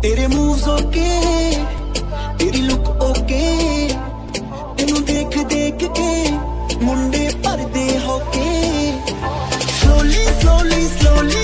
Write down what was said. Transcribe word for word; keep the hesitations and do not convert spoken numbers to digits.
तेरे moves okay, तेरी look okay, तेनू देख देख के मुंडे भरदे होके। Slowly slowly slowly